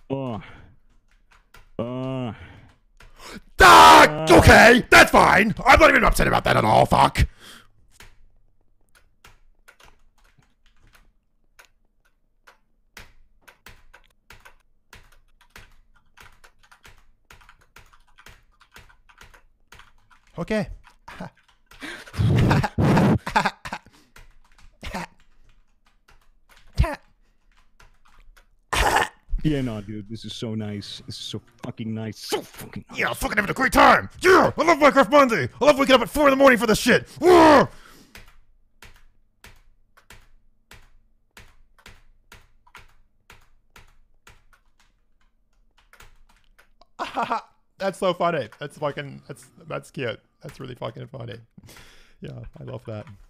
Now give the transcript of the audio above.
Uh, uh, Okay, that's fine. I'm not even upset about that at all. Fuck. Okay. yeah, no, dude, this is so nice. This is so fucking nice. So fucking nice. Yeah, I'm fucking having a great time. Yeah, I love Minecraft Monday. I love waking up at 4 in the morning for this shit. Yeah. That's so funny. That's cute. That's really fucking funny. Yeah, I love that.